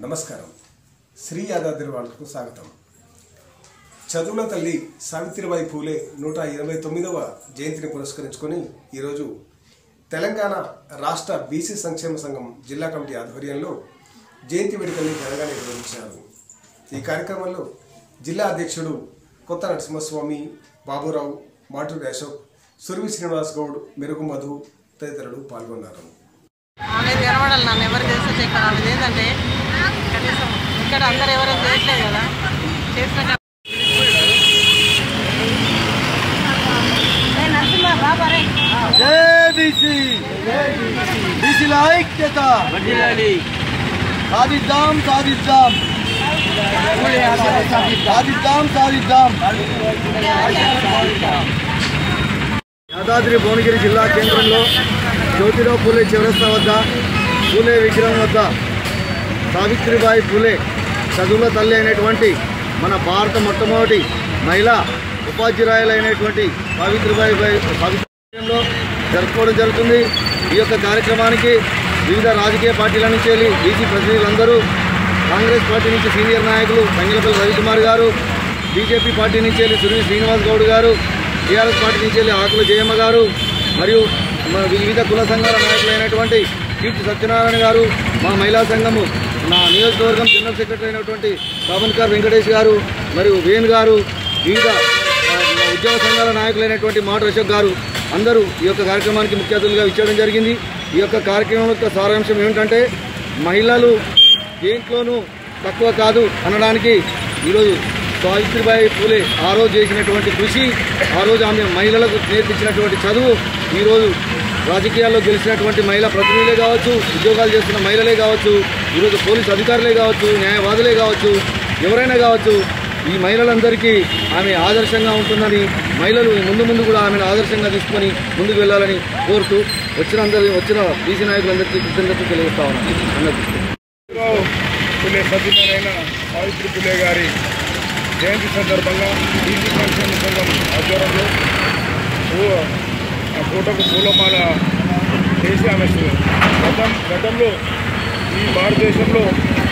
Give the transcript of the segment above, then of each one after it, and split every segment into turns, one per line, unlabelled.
నమస్కారం. శ్రీ యాదాద్రి వాళ్ళకు స్వాగతం. చదువుల తల్లి సావిత్రిబాయి పూలే 129వ జయంతిని పురస్కరించుకొని ఈరోజు తెలంగాణ రాష్ట్ర బీసీ సంక్షేమ సంఘం జిల్లా కమిటీ ఆధ్వర్యంలో జయంతి వేడుకల్ని ఘనంగా నిర్వహించారు. ఈ కార్యక్రమంలో జిల్లా అధ్యక్షుడు కొత్త నరసింహస్వామి, బాబురావు, మాటూరి అశోక్, సురవి శ్రీనివాస్ గౌడ్, మెరుగు మధు తదితరులు పాల్గొన్నారు.
ఆమె తెరవడాలి నన్ను ఎవరు చేస్తే ఇక్కడ ఆమెది ఏంటంటే కనీసం ఇక్కడ అందరు ఎవరు చేయట్లేదు కదా చేసిన
సాధిద్దాం సాధిద్దాం సాధిద్దాం సాధిద్దాం. యాదాద్రి భువనగిరి జిల్లా కేంద్రంలో జ్యోతిరావు పూలే చౌరస్తా వద్ద పూలే విగ్రహం వద్ద సావిత్రిబాయి పూలే చదువుల తల్లి అయినటువంటి మన భారత మొట్టమొదటి మహిళా ఉపాధ్యాయులైనటువంటి సావిత్రిబాయి జరుపుకోవడం జరుగుతుంది. ఈ యొక్క కార్యక్రమానికి వివిధ రాజకీయ పార్టీల నుంచి వెళ్ళి బీసీ ప్రతినిధులందరూ, కాంగ్రెస్ పార్టీ నుంచి సీనియర్ నాయకులు తంగిలపల్లి రవికుమార్ గారు, బీజేపీ పార్టీ నుంచి వెళ్ళి సురవి శ్రీనివాస్ గౌడ్ గారు, టీఆర్ఎస్ పార్టీ నుంచి వెళ్ళి ఆకుల జయమ్మ గారు మరియు వివిధ కుల సంఘాల నాయకులైనటువంటి కీర్తి సత్యనారాయణ గారు, మా మహిళా సంఘము నా నియోజకవర్గం జనరల్ సెక్రటరీ అయినటువంటి పావన్కర్ వెంకటేష్ గారు మరియు వేణు గారు, వివిధ ఉద్యోగ సంఘాల నాయకులైనటువంటి మాటూరి అశోక్ గారు అందరూ ఈ యొక్క కార్యక్రమానికి ముఖ్య అతిథులుగా ఇచ్చడం జరిగింది. ఈ యొక్క కార్యక్రమం యొక్క సారాంశం ఏమిటంటే మహిళలు దేంట్లోనూ తక్కువ కాదు అనడానికి ఈరోజు సావిత్రిబాయి పూలే ఆ రోజు చేసినటువంటి కృషి, ఆ రోజు ఆమె మహిళలకు నేర్పించినటువంటి చదువు, ఈరోజు రాజకీయాల్లో గెలిచినటువంటి మహిళా ప్రతినిధులే కావచ్చు, ఉద్యోగాలు చేస్తున్న మహిళలే కావచ్చు, ఈరోజు పోలీసు అధికారులే కావచ్చు, న్యాయవాదులే కావచ్చు, ఎవరైనా కావచ్చు, ఈ మహిళలందరికీ ఆమె ఆదర్శంగా ఉంటుందని, మహిళలు ముందు కూడా ఆమెను ఆదర్శంగా తీసుకొని ముందుకు వెళ్ళాలని కోరుతూ వచ్చిన బీసీ నాయకులందరికీ కృతజ్ఞతలు తెలియజేస్తా ఉన్నాను. అందరికీ
పూలే సతీమణి సావిత్రి పూలే గారి జయంతి సందర్భంగా బీసీ సంక్షేమ సంఘం ఆధ్వర్యంలో కోటకు పూలమాల చేసి ఆమె గతంలో ఈ భారతదేశంలో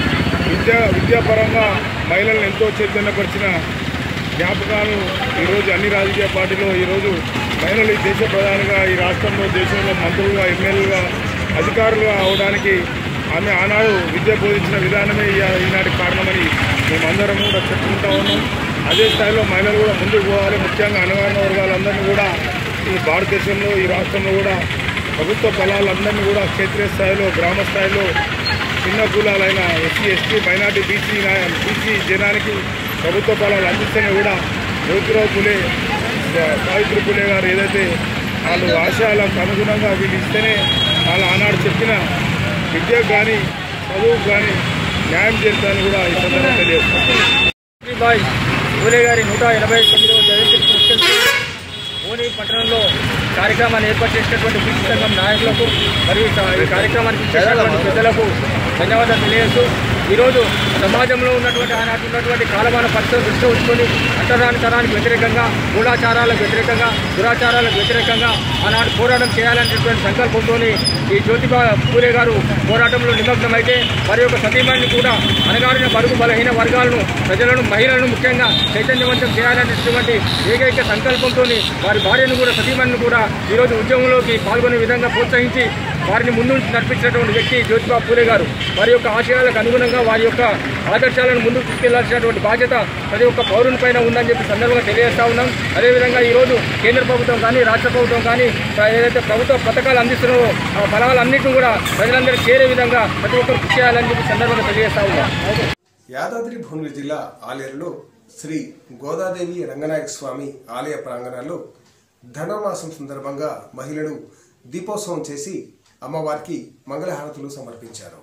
విద్యాపరంగా మహిళలను ఎంతో చైతన్యపరిచిన జ్ఞాపకాలు ఈరోజు అన్ని రాజకీయ పార్టీలో ఈరోజు మహిళలు ఈ దేశ ప్రధానిగా, ఈ రాష్ట్రంలో దేశంలో మంత్రులుగా, ఎమ్మెల్యేలుగా, అధికారులుగా అవడానికి ఆమె ఆనాడు విద్య బోధించిన విధానమే ఈనాటి కారణమని మేమందరం కూడా చెప్పుకుంటా ఉన్నాం. అదే స్థాయిలో మహిళలు కూడా ముందుకు పోవాలి. ముఖ్యంగా అణగారిన వర్గాలందరినీ కూడా ఈ భారతదేశంలో, ఈ రాష్ట్రంలో కూడా ప్రభుత్వ ఫలాలందరినీ కూడా క్షేత్రీయ స్థాయిలో, గ్రామ స్థాయిలో చిన్న కులాలైన ఎస్సీ, ఎస్టీ, మైనార్టీ, బీసీ జనానికి ప్రభుత్వ ఫలాలు అందిస్తేనే కూడా జ్యోతిరావు పూలే సావిత్రి పూలే గారు ఏదైతే వాళ్ళు ఆశయాలకు అనుగుణంగా వీళ్ళు ఇస్తేనే వాళ్ళు ఆనాడు చెప్పిన విద్యకు కానీ చదువుకు కానీ న్యాయం చేస్తారని కూడా ఈ సందర్భంగా తెలియజేస్తారు.
సావిత్రిబాయి పూలే గారి 189వ జయంతిని పురస్కరించి ఓని పట్టణంలో కార్యక్రమాన్ని ఏర్పాటు చేసినటువంటి బీసీ సంఘం నాయకులకు మరియు ఈ కార్యక్రమానికి ఇచ్చేటటువంటి పెద్దలకు ధన్యవాదాలు తెలియజేస్తూ, ఈరోజు సమాజంలో ఉన్నటువంటి కాలమాన పరిస్థితులు దృష్టిలో ఉంచుకొని అంటరాని తరానికి వ్యతిరేకంగా, మూఢాచారాలకు వ్యతిరేకంగా, దురాచారాలకు వ్యతిరేకంగా ఆనాడు పోరాటం చేయాలనేటువంటి సంకల్పంతో ఈ జ్యోతిబా పూలే గారు పోరాటంలో నిమగ్నమైతే మరి యొక్క సతీమణిని కూడా అనగారిన బడుగు బలహీన వర్గాలను, ప్రజలను, మహిళలను ముఖ్యంగా చైతన్యవంతం చేయాలనేటువంటి ఏకైక సంకల్పంతో వారి భార్యను కూడా, సతీమణిని కూడా ఈరోజు ఉద్యమంలోకి పాల్గొనే విధంగా ప్రోత్సహించి వారిని ముందు నడిపించినటువంటి వ్యక్తి జ్యోతిబా పూలే గారు. వారి యొక్క ఆశయాలకు అనుగుణంగా వారి యొక్క ఆదర్శాలను ముందుకు తీసుకెళ్లాల్సినటువంటి బాధ్యత ప్రతి ఒక్క పౌరుని పైన ఉందని చెప్పి సందర్భంగా తెలియజేస్తా ఉన్నాం. అదేవిధంగా ఈరోజు కేంద్ర ప్రభుత్వం కానీ, రాష్ట్ర ప్రభుత్వం కానీ ఏదైతే ప్రభుత్వ పథకాలు అందిస్తున్నారో ఆ ఫలాలన్నింటినీ కూడా ప్రజలందరికీ చేరే విధంగా ప్రతి ఒక్కరు కృషి చేయాలని చెప్పి సందర్భంగా తెలియజేస్తా ఉన్నాం.
యాదాద్రి భువనగిరి జిల్లా ఆలేరులో శ్రీ గోదాదేవి రంగనాయక స్వామి ఆలయ ప్రాంగణాల్లో ధనుర్మాసం సందర్భంగా మహిళలు దీపోత్సవం చేసి అమ్మవారికి మంగళహారతులు సమర్పించారు.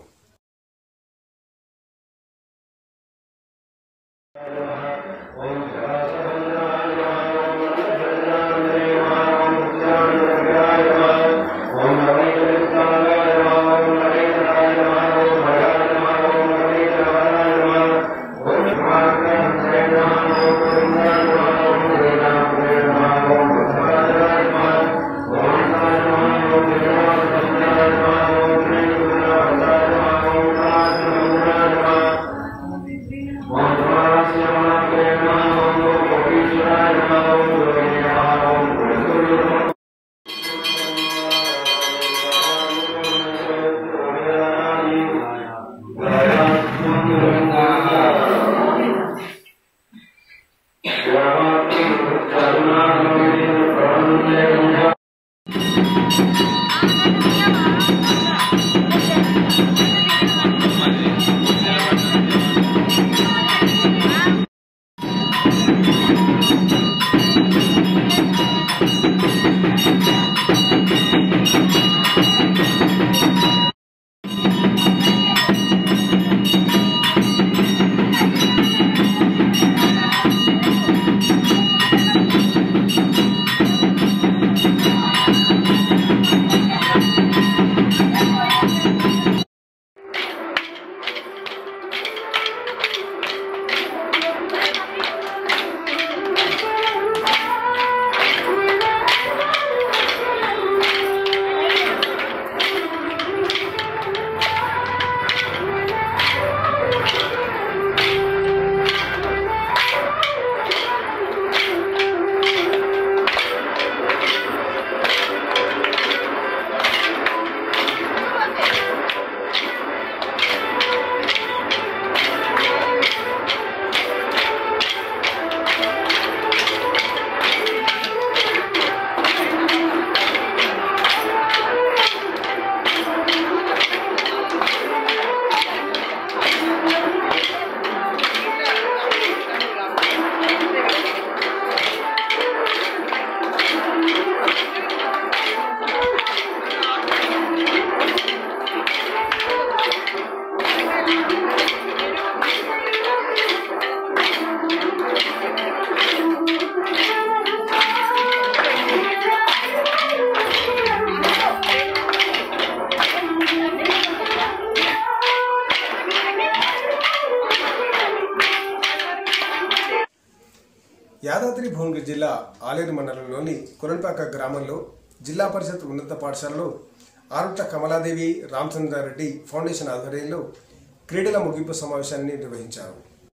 యాదాద్రి భువనగిరి జిల్లా ఆలేరు మండలంలోని కొరణపాక గ్రామంలో జిల్లా పరిషత్ ఉన్నత పాఠశాలలో ఆరుట్ల కమలాదేవి రామచంద్రారెడ్డి ఫౌండేషన్ ఆధ్వర్యంలో క్రీడల ముగింపు సమావేశాన్ని నిర్వహించారు.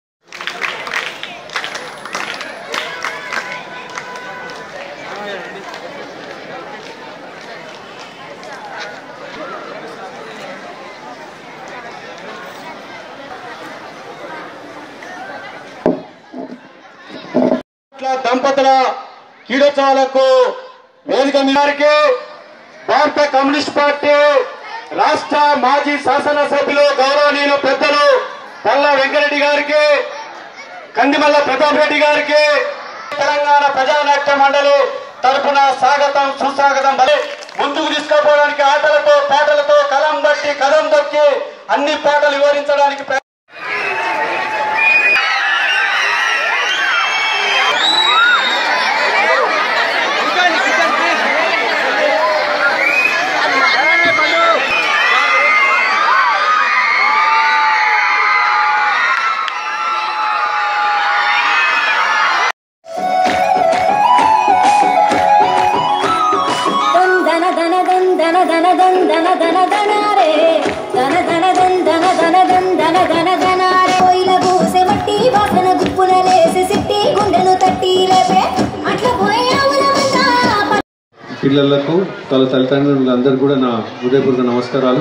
దంపతుల క్రీడోత్సవాలకు వేదిక మీదకి భారత కమ్యూనిస్ట్ పార్టీ రాష్ట్ర మాజీ శాసనసభ్యులు గౌరవనీయులు పెద్దలు పల్లా వెంకరెడ్డి గారికి, కందిమల్ల ప్రతాప్ రెడ్డి గారికి తెలంగాణ ప్రజానాట్య మండలి తరఫున స్వాగతం సుస్వాగతం. ముందుకు తీసుకుపోవడానికి ఆటలతో పాటలతో కలం బట్టి కదం దొక్కి అన్ని పాటలు వివరించడానికి
పిల్లలకు తల్లిదండ్రులందరూ కూడా నా హృదయపూర్వక నమస్కారాలు.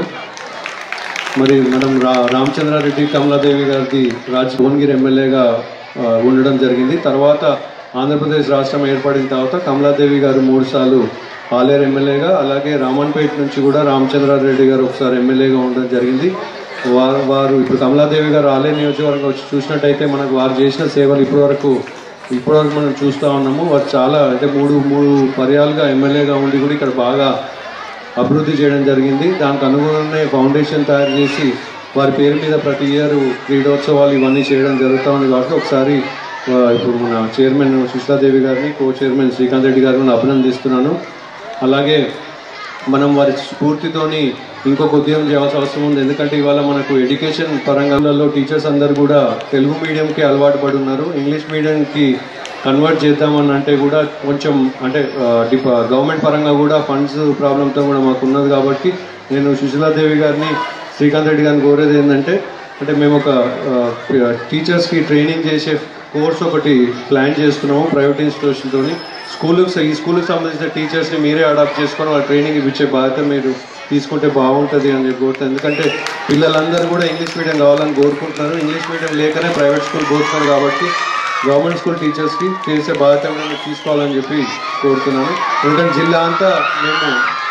మరి మనం రామచంద్రారెడ్డి కమలాదేవి గారికి భువనగిరి ఎమ్మెల్యేగా ఉండడం జరిగింది. తర్వాత ఆంధ్రప్రదేశ్ రాష్ట్రం ఏర్పడిన తర్వాత కమలాదేవి గారు 3 సార్లు ఆలేరు ఎమ్మెల్యేగా, అలాగే రామన్పేట నుంచి కూడా రామచంద్రారెడ్డి గారు ఒకసారి ఎమ్మెల్యేగా ఉండడం జరిగింది. వారు ఇప్పుడు కమలాదేవి గారు ఆలేరు నియోజకవర్గం వచ్చి చూసినట్టయితే మనకు వారు చేసిన సేవలు ఇప్పటివరకు మనం చూస్తూ ఉన్నాము. వారు చాలా అంటే మూడు పర్యాలుగా ఎమ్మెల్యేగా ఉండి కూడా ఇక్కడ బాగా అభివృద్ధి చేయడం జరిగింది. దానికి అనుగుణంగానే ఫౌండేషన్ తయారు చేసి వారి పేరు మీద ప్రతి ఇయర్ క్రీడోత్సవాలు ఇవన్నీ చేయడం జరుగుతూ ఉంది. కాబట్టి ఒకసారి ఇప్పుడు మన చైర్మన్ సుష్లాదేవి గారిని, కో చైర్మన్ శ్రీకాంత్ రెడ్డి గారిని అభినందిస్తున్నాను. అలాగే మనం వారి స్ఫూర్తితోని ఇంకొక ఉద్యమం చేయాల్సిన అవసరం ఉంది. ఎందుకంటే ఇవాళ మనకు ఎడ్యుకేషన్ పరంగాలలో టీచర్స్ అందరూ కూడా తెలుగు మీడియంకి అలవాటు పడి ఉన్నారు. ఇంగ్లీష్ మీడియంకి కన్వర్ట్ చేద్దామని అంటే కూడా కొంచెం అంటే గవర్నమెంట్ పరంగా కూడా ఫండ్స్ ప్రాబ్లంతో కూడా మాకు ఉన్నది. కాబట్టి నేను సుశీలాదేవి గారిని, శ్రీకాంత్ రెడ్డి గారిని కోరేది ఏంటంటే మేము ఒక టీచర్స్కి ట్రైనింగ్ చేసే కోర్స్ ఒకటి ప్లాన్ చేస్తున్నాము ప్రైవేట్ ఇన్స్టిట్యూషన్తో. ఈ స్కూల్కి సంబంధించిన టీచర్స్ని మీరే అడాప్ట్ చేసుకొని వాళ్ళ ట్రైనింగ్ ఇచ్చే బాధ్యత మీరు తీసుకుంటే బాగుంటుంది అని చెప్పి కోరుతాను. ఎందుకంటే పిల్లలందరూ కూడా ఇంగ్లీష్ మీడియం కావాలని కోరుకుంటున్నారు. ఇంగ్లీష్ మీడియం లేకనే ప్రైవేట్ స్కూల్ కోరుతున్నారు. కాబట్టి గవర్నమెంట్ స్కూల్ టీచర్స్కి చేసే బాధ్యత కూడా మీరు తీసుకోవాలని చెప్పి కోరుతున్నాను. ఎందుకంటే జిల్లా అంతా మేము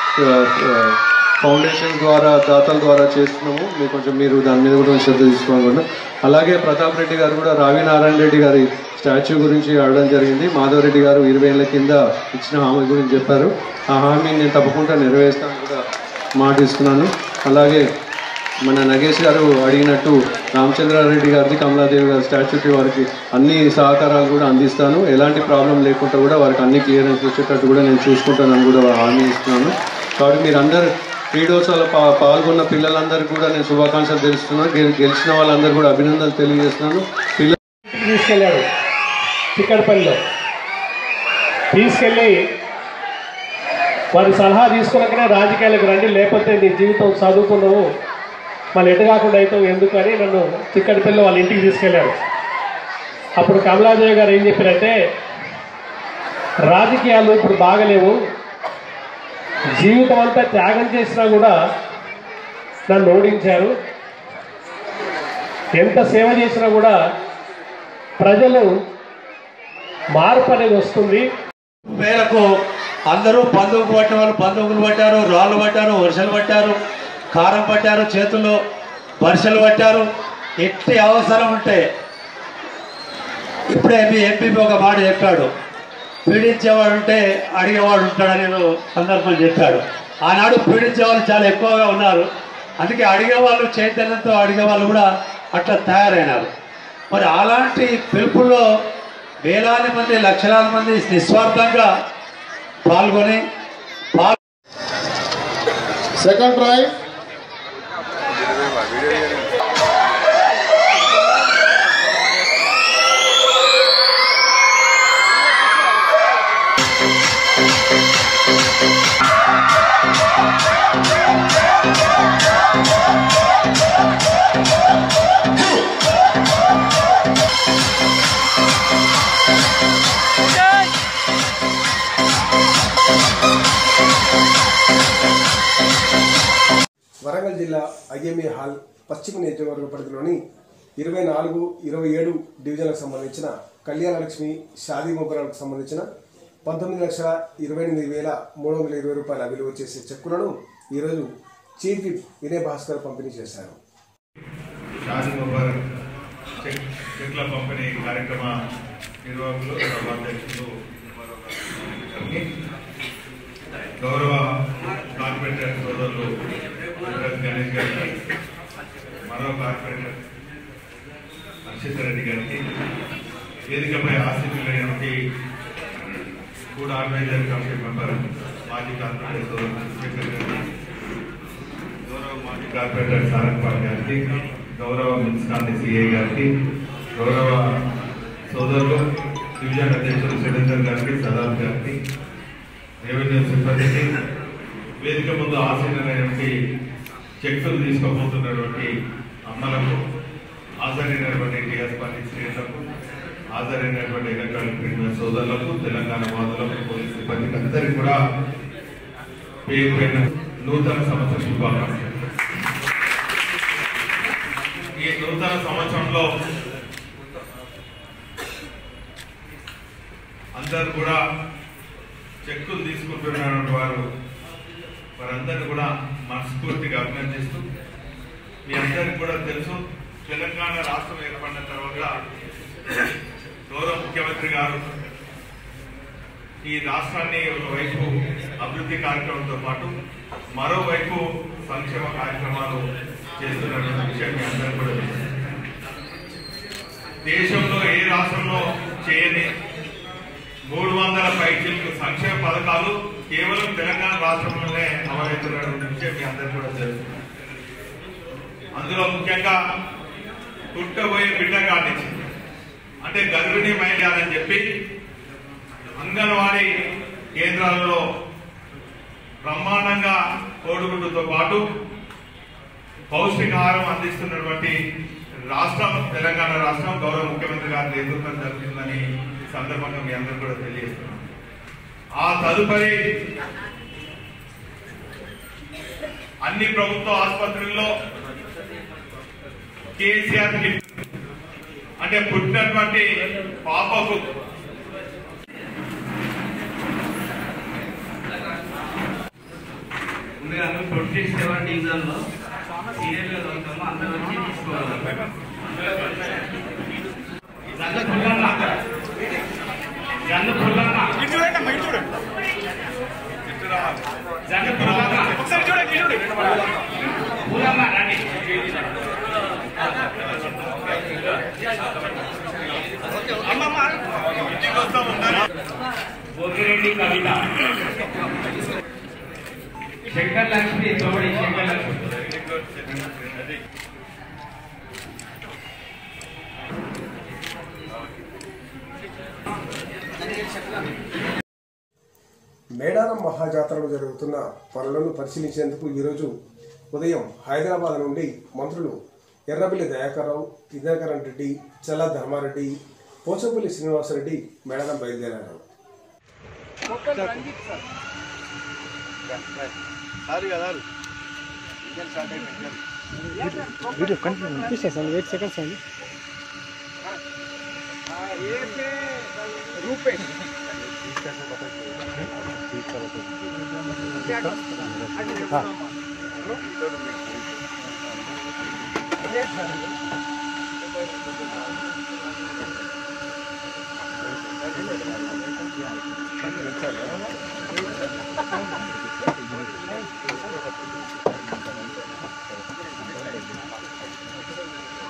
ఫౌండేషన్ ద్వారా దాతల ద్వారా చేస్తున్నాము. మీరు దాని మీద కూడా శ్రద్ధ తీసుకోవాలనుకుంటున్నాం. అలాగే ప్రతాప్ రెడ్డి గారు కూడా రావి నారాయణ రెడ్డి గారి స్టాచ్యూ గురించి అడగడం జరిగింది. మాధవరెడ్డి గారు 20 ఏళ్ల కింద ఇచ్చిన హామీ గురించి చెప్పారు. ఆ హామీని నేను తప్పకుండా నెరవేరుస్తాను కూడా మాటిస్తున్నాను. అలాగే మన నగేష్ గారు అడిగినట్టు రామచంద్రారెడ్డి గారిది, కమలాదేవి గారి స్టాచ్యూకి వారికి అన్ని సహకారాలు కూడా అందిస్తాను. ఎలాంటి ప్రాబ్లం లేకుండా కూడా వారికి అన్ని క్లియరెన్స్ వచ్చేటట్టు కూడా నేను చూసుకుంటానని కూడా హామీ ఇస్తున్నాను. కాబట్టి మీరందరూ క్రీడోత్సవాలు పాల్గొన్న పిల్లలందరికీ కూడా నేను శుభాకాంక్షలు తెలుస్తున్నాను. గెలిచిన వాళ్ళందరూ కూడా అభినందనలు తెలియజేస్తున్నాను. పిల్లలు
తీసుకెళ్ళాడు చిక్కడపల్లిలో, తీసుకెళ్ళి వారి సలహా తీసుకున్నాకనే రాజకీయాలకు రండి, లేకపోతే నీ జీవితం చదువుకున్నావు మళ్ళీ ఎటు కాకుండా అవుతావు ఎందుకని నన్ను చిక్కడపల్లిలో వాళ్ళ ఇంటికి తీసుకెళ్ళాడు. అప్పుడు కమలాదేవి గారు ఏం చెప్పారంటే, రాజకీయాలు ఇప్పుడు బాగలేవు, జీవితం అంతా త్యాగం చేసినా కూడా నన్ను ఓడించారు, ఎంత సేవ చేసినా కూడా ప్రజలు మార్పు అనేది వస్తుంది.
మేరకు అందరూ బంధువుకు పట్టిన వాళ్ళు బంధువులు పట్టారు, రాళ్ళు పట్టారు, వర్షాలు పట్టారు, కారం పట్టారు, చేతుల్లో వర్షాలు పట్టారు. ఎట్టి అవసరం ఉంటే ఇప్పుడే మీ ఎంపీ ఒక మాట చెప్పాడు, పీడించేవాడు ఉంటే అడిగేవాడు ఉంటాడని సందర్భం చెప్పాడు. ఆనాడు పీడించే వాళ్ళు చాలా ఎక్కువగా ఉన్నారు. అందుకే అడిగేవాళ్ళు చైతన్యంతో అడిగేవాళ్ళు కూడా అట్లా తయారైనారు. మరి అలాంటి పిలుపుల్లో వేలాది మంది లక్షలాది మంది నిస్వార్థంగా పాల్గొని
సెకండ్ రైట్
వరంగల్ జిల్లా ఐఎంఏ హాల్ పశ్చిమ నియోజకవర్గ పరిధిలోని 24, 27 డివిజన్లకు సంబంధించిన కళ్యాణలక్ష్మి షాదీ మొగ్గరాలకు సంబంధించిన 19,28,320 రూపాయల విలువ చేసే చెక్కులను ఈరోజు చీఫ్ విప్ వినయ్ భాస్కర్ పంపిణీ చేశారు.
షాదీ మొగ్గర్ చెక్ల పంపిణీ కార్యక్రమ నిర్వాహకులు సభాధ్యక్షులు గౌరవ కార్పొరేటర్ సోదరులు గణేష్ గారికి, మరో కార్పొరేటర్ హర్షిత్ రెడ్డి గారికి, వేదికపై ఆసక్తులైనటువంటి ఫుడ్ ఆర్గనైజర్ కమిటీ మెంబర్ మాజీ కార్పొరేటర్ సోదరులు శేఖర్ గారికి, గౌరవ మాజీ కార్పొరేటర్ సారంపాల్ గారికి, గౌరవ మున్సిపాలిటీ సిఐ గారికి, గౌరవ సోదరులు డివిజన్ అధ్యక్షులు సురేందర్ గారికి, సదాబ్ గారికి, రెవెన్యూ సిబ్బందికి, వేదిక ముందు ఆసీనులైనటువంటి చెక్కులు తీసుకోబోతున్నటువంటి అమ్మలకు, హాజరైనటువంటి టీఆర్ఎస్ పార్టీ శ్రేణులకు, హాజరైనటువంటి ఎలక్ట్రానిక్ మీడియా సోదరులకు, తెలంగాణ వాదులకు, పోలీస్ సిబ్బందికి అందరికీ కూడా పేరు పైన నూతన సంవత్సర శుభాకాంక్షలు. ఈ నూతన సంవత్సరంలో అందరూ కూడా చెక్కులు తీసుకుంటున్నటువంటి వారందరినీ కూడా మనస్ఫూర్తిగా అభినందిస్తూ, మీ అందరికీ కూడా తెలుసు, తెలంగాణ రాష్ట్రం ఏర్పడిన తర్వాత గౌరవ ముఖ్యమంత్రి గారు ఈ రాష్ట్రాన్ని ఒకవైపు అభివృద్ధి కార్యక్రమంతో పాటు మరోవైపు సంక్షేమ కార్యక్రమాలు చేస్తున్నటువంటి విషయం మీ అందరికీ కూడా తెలుసు. దేశంలో ఏ రాష్ట్రంలో చేయని 300 పైచీలకు సంక్షేమ పథకాలు కేవలం తెలంగాణ రాష్ట్రంలోనే అమలవుతున్నటువంటి విషయం మీ అందరికీ కూడా తెలుసు. అందులో ముఖ్యంగా పుట్టబోయే బిడ్డ కానిచ్చి, అంటే గర్భిణీ మహిళలని చెప్పి అంగన్వాడీ కేంద్రాలలో బ్రహ్మాండంగా కోడిగుడ్డుతో పాటు పౌష్టికాహారం అందిస్తున్నటువంటి రాష్ట్రం తెలంగాణ రాష్ట్రం. గౌరవ ముఖ్యమంత్రి గారి నేతృత్వం జరుగుతుందని సందర్భంగా మీ అందరూ కూడా తెలియజేస్తున్నాం. ఆ తదుపరి అన్ని ప్రభుత్వ ఆసుపత్రుల్లో కేసీఆర్ అంటే పుట్టినటువంటి పాపకు
మేము 27 డివిజన్లో సీరియల్గా దొరుకుతాము, అందరూ వచ్చి తీసుకోవాలి. భోగిరెడ్డి కవిత, శంకర్ లక్ష్మి, తోడి శంకర్ లక్ష్మి.
మేడారం మహాజాతరలో జరుగుతున్న పనులను పరిశీలించేందుకు ఈరోజు ఉదయం హైదరాబాద్ నుండి మంత్రులు ఎర్రబెల్లి దయాకర్రావు, ఇంద్రకరణ్ రెడ్డి, చల్లా ధర్మారెడ్డి, పోచంపల్లి శ్రీనివాసరెడ్డి మేడారం బయలుదేరారు.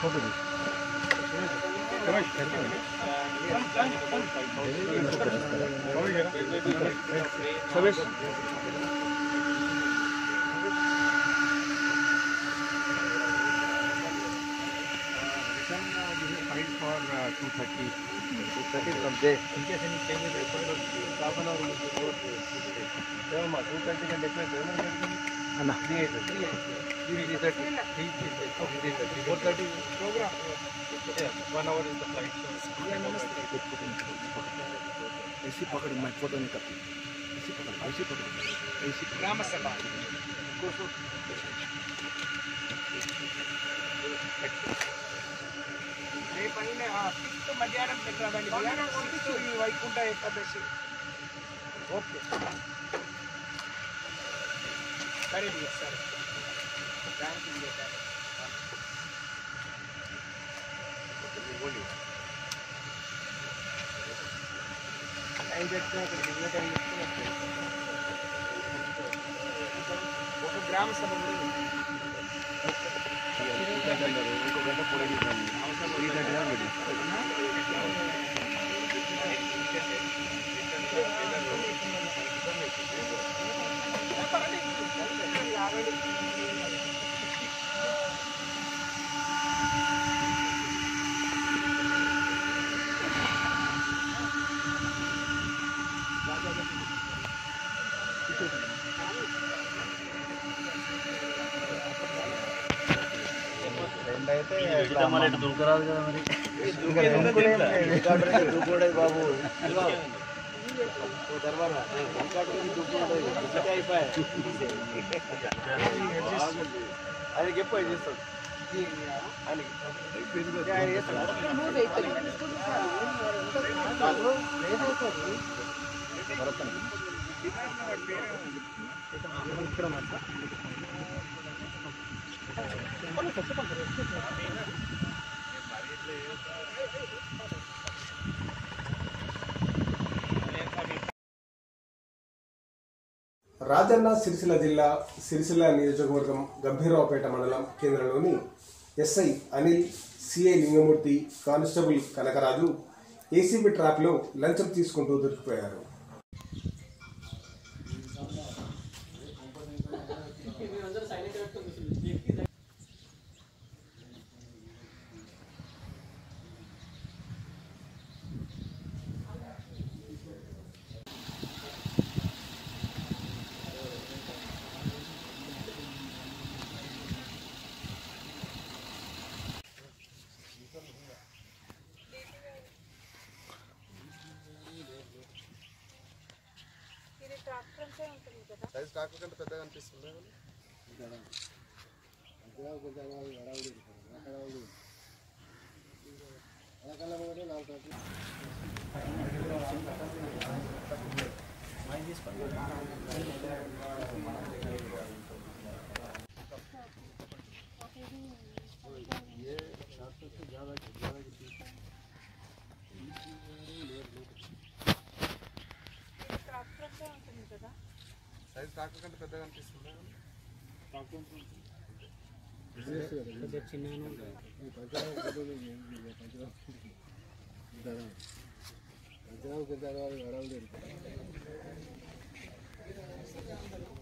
మధ్యాహ్నం పెట్టాలండి వైకుంఠ ఏకాదశి. ఓకే సరే సరే థ్యాంక్ యూ. ఒక గ్రామ సభ
దూకరాదు కదా మరి బాబు ఆయనకి ఎప్పుడు చేస్తాడు
రాజన్న సిరిసిల్ల జిల్లా సిరిసిల్ల నియోజకవర్గం గంభీరావుపేట మండలం కేంద్రంలోని SI Anil, CI Lingamurthy, constable Kanakaraju ACB ట్రాప్లో లంచం తీసుకుంటూ దొరికిపోయారు.
సైజ్ కాకుండా పెద్దగా అనిపిస్తుంది. సైజ్ కాకుండా పెద్దగా అనిపిస్తుంది. చిన్న